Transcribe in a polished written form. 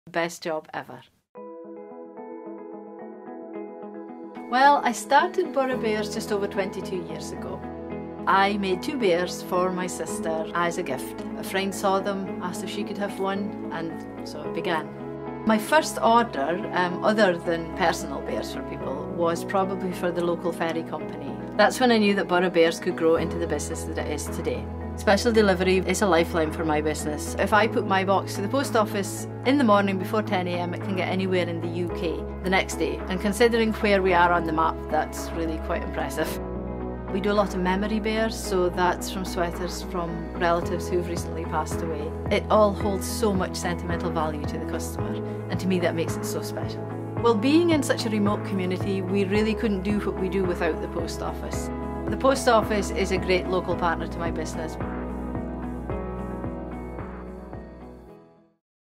Best job ever. Well, I started Burra Bears just over 22 years ago. I made 2 bears for my sister as a gift. A friend saw them, asked if she could have one, and so it began. My first order, other than personal bears for people, was probably for the local ferry company. That's when I knew that Burra Bears could grow into the business that it is today. Special delivery is a lifeline for my business. If I put my box to the post office in the morning before 10 AM, it can get anywhere in the UK the next day. And considering where we are on the map, that's really quite impressive. We do a lot of memory bears, so that's from sweaters from relatives who've recently passed away. It all holds so much sentimental value to the customer, and to me that makes it so special. Well, being in such a remote community, we really couldn't do what we do without the post office. The post office is a great local partner to my business.